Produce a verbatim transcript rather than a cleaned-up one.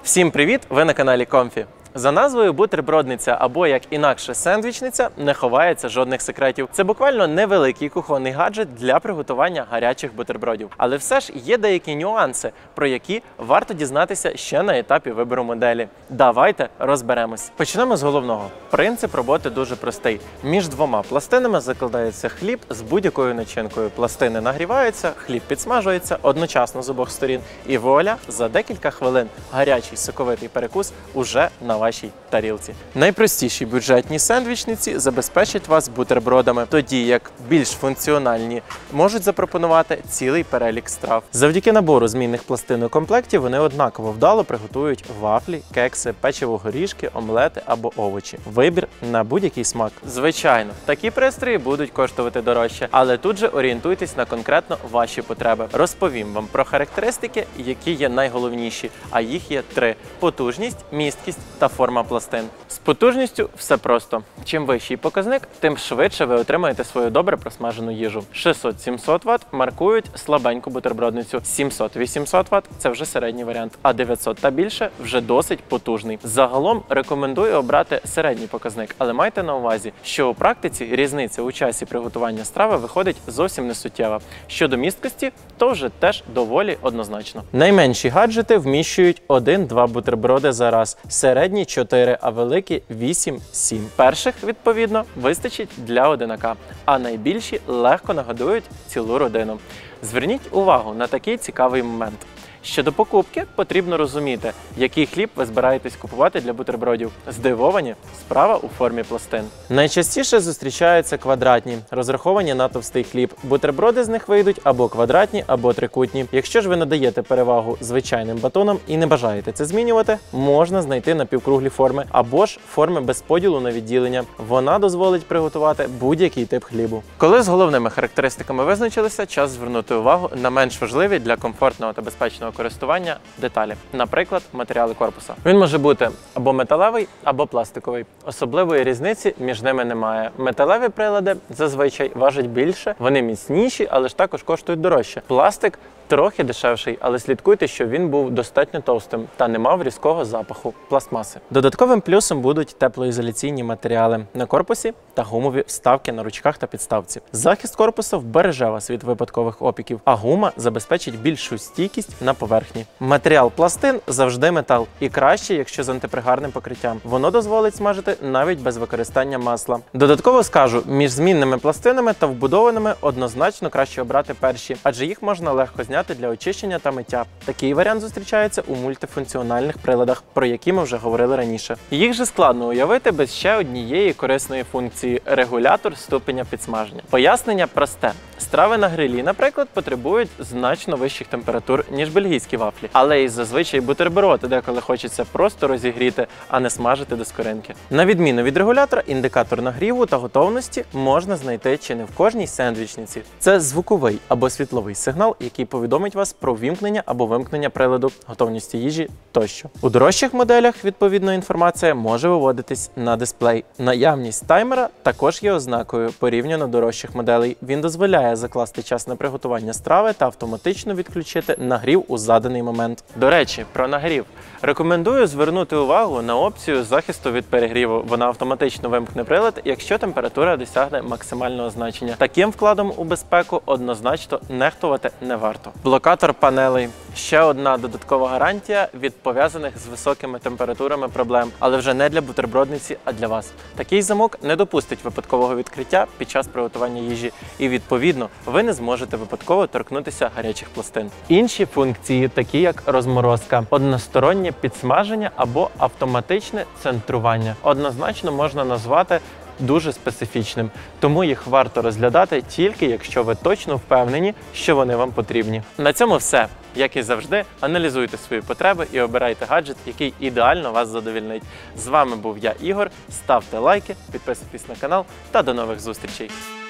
Всім привіт! Ви на каналі Комфі. За назвою бутербродниця або, як інакше, сендвічниця не ховається жодних секретів. Це буквально невеликий кухонний гаджет для приготування гарячих бутербродів. Але все ж є деякі нюанси, про які варто дізнатися ще на етапі вибору моделі. Давайте розберемось. Почнемо з головного. Принцип роботи дуже простий. Між двома пластинами закладається хліб з будь-якою начинкою. Пластини нагріваються, хліб підсмажується одночасно з обох сторін. І вуаля, за декілька хвилин гарячий соковитий перекус уже на вашій тарілці. Найпростіші бюджетні сендвічниці забезпечать вас бутербродами, тоді як більш функціональні можуть запропонувати цілий перелік страв. Завдяки набору змінних пластин у комплекті вони однаково вдало приготують вафлі, кекси, печиво-горішки, омлети або овочі. Вибір на будь-який смак. Звичайно, такі пристрої будуть коштувати дорожче, але тут же орієнтуйтесь на конкретно ваші потреби. Розповім вам про характеристики, які є найголовніші, а їх є три: потужність, місткість та форма пластин. З потужністю все просто. Чим вищий показник, тим швидше ви отримаєте свою добре просмажену їжу. шістсот-сімсот ват маркують слабеньку бутербродницю, сімсот-вісімсот ват – це вже середній варіант, а дев'ятсот та більше – вже досить потужний. Загалом рекомендую обрати середній показник, але майте на увазі, що у практиці різниця у часі приготування страви виходить зовсім не суттєва. Щодо місткості, то вже теж доволі однозначно. Найменші гаджети вміщують один-два бутерброди за раз, середні чотири, а великі вісім-сім. Перших, відповідно, вистачить для одинака, а найбільші легко нагодують цілу родину. Зверніть увагу на такий цікавий момент. Щодо покупки, потрібно розуміти, який хліб ви збираєтесь купувати для бутербродів. Здивовані? Справа у формі пластин. Найчастіше зустрічаються квадратні, розраховані на товстий хліб. Бутерброди з них вийдуть або квадратні, або трикутні. Якщо ж ви надаєте перевагу звичайним батонам і не бажаєте це змінювати, можна знайти напівкруглі форми або ж форми без поділу на відділення. Вона дозволить приготувати будь-який тип хлібу. Коли з головними характеристиками визначилися, час звернути увагу на менш важливі для комфортного та безпечного користування деталі, наприклад, матеріали корпуса. Він може бути або металевий, або пластиковий. Особливої різниці між ними немає. Металеві прилади зазвичай важать більше, вони міцніші, але ж також коштують дорожче. Пластик трохи дешевший, але слідкуйте, щоб він був достатньо товстим та не мав різкого запаху пластмаси. Додатковим плюсом будуть теплоізоляційні матеріали на корпусі та гумові вставки на ручках та підставці. Захист корпусу вбереже вас від випадкових опіків, а гума забезпечить більшу стійкість на поверхні. Матеріал пластин завжди метал, і краще, якщо з антипригарним покриттям. Воно дозволить смажити навіть без використання масла. Додатково скажу, між змінними пластинами та вбудованими однозначно краще обрати перші, адже їх можна легко зняти для очищення та миття. Такий варіант зустрічається у мультифункціональних приладах, про які ми вже говорили раніше. Їх же складно уявити без ще однієї корисної функції – регулятор ступеня підсмаження. Пояснення просте. Страви на грилі, наприклад, потребують значно вищих температур, ніж бельгійські вафлі. Але і зазвичай бутерброди деколи хочеться просто розігріти, а не смажити до скоринки. На відміну від регулятора, індикатор нагріву та готовності можна знайти чи не в кожній сендвічниці. Це звуковий або світловий сигнал, який повідомить вас про вімкнення або вимкнення приладу, готовності їжі тощо. У дорожчих моделях, відповідно, інформація може виводитись на дисплей. Наявність таймера також є ознакою порівняно дорожчих моделей. Він дозволяє закласти час на приготування страви та автоматично відключити нагрів у заданий момент. До речі, про нагрів. Рекомендую звернути увагу на опцію захисту від перегріву. Вона автоматично вимкне прилад, якщо температура досягне максимального значення. Таким вкладом у безпеку однозначно нехтувати не варто. Блокатор панелей. Ще одна додаткова гарантія від пов'язаних з високими температурами проблем, але вже не для бутербродниці, а для вас. Такий замок не допустить випадкового відкриття під час приготування їжі і, відповідно, ви не зможете випадково торкнутися гарячих пластин. Інші функції, такі як розморозка, одностороннє підсмаження або автоматичне центрування, однозначно можна назвати дуже специфічним, тому їх варто розглядати тільки якщо ви точно впевнені, що вони вам потрібні. На цьому все. Як і завжди, аналізуйте свої потреби і обирайте гаджет, який ідеально вас задовільнить. З вами був я, Ігор. Ставте лайки, підписуйтесь на канал та до нових зустрічей!